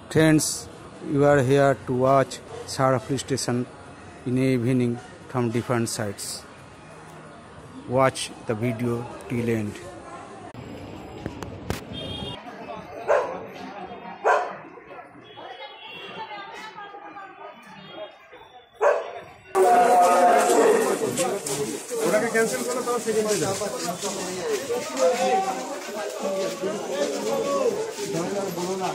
Friends, you are here to watch Seorafully station in the evening from different sides. Watch the video till end. Cancel करो तो second पे जाओ बोलो ना